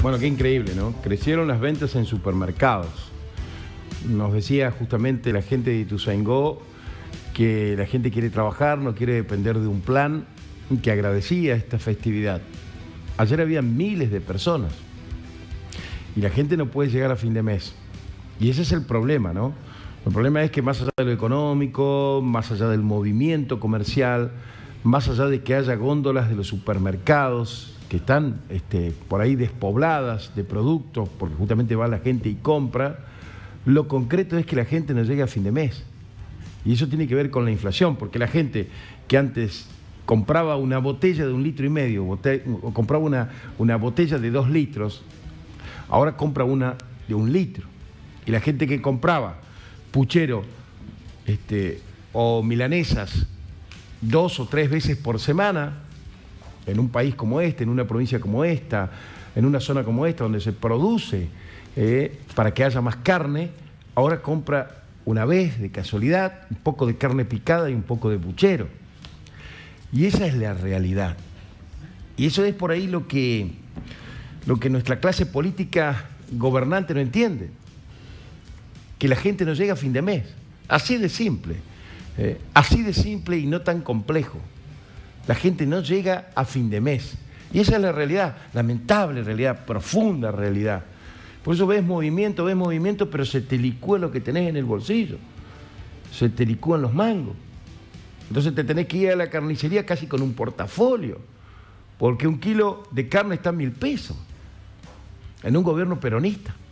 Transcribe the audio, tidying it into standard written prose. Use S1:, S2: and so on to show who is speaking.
S1: Bueno, qué increíble, ¿no? Crecieron las ventas en supermercados. Nos decía justamente la gente de Ituzaingó que la gente quiere trabajar, no quiere depender de un plan, que agradecía esta festividad. Ayer había miles de personas y la gente no puede llegar a fin de mes. Y ese es el problema, ¿no? El problema es que más allá de lo económico, más allá del movimiento comercial, más allá de que haya góndolas de los supermercados que están por ahí despobladas de productos, porque justamente va la gente y compra, lo concreto es que la gente no llega a fin de mes. Y eso tiene que ver con la inflación, porque la gente que antes compraba una botella de 1,5 litros, o compraba una botella de 2 litros, ahora compra una de 1 litro. Y la gente que compraba puchero o milanesas 2 o 3 veces por semana, en un país como este, en una provincia como esta, en una zona como esta, donde se produce para que haya más carne, ahora compra una vez, de casualidad, un poco de carne picada y un poco de puchero. Y esa es la realidad. Y eso es por ahí lo que nuestra clase política gobernante no entiende. Que la gente no llega a fin de mes. Así de simple. Así de simple y no tan complejo. La gente no llega a fin de mes. Y esa es la realidad, lamentable realidad, profunda realidad. Por eso ves movimiento, pero se te licúa lo que tenés en el bolsillo. Se te licúan los mangos. Entonces te tenés que ir a la carnicería casi con un portafolio. Porque 1 kilo de carne está en 1.000 pesos. En un gobierno peronista.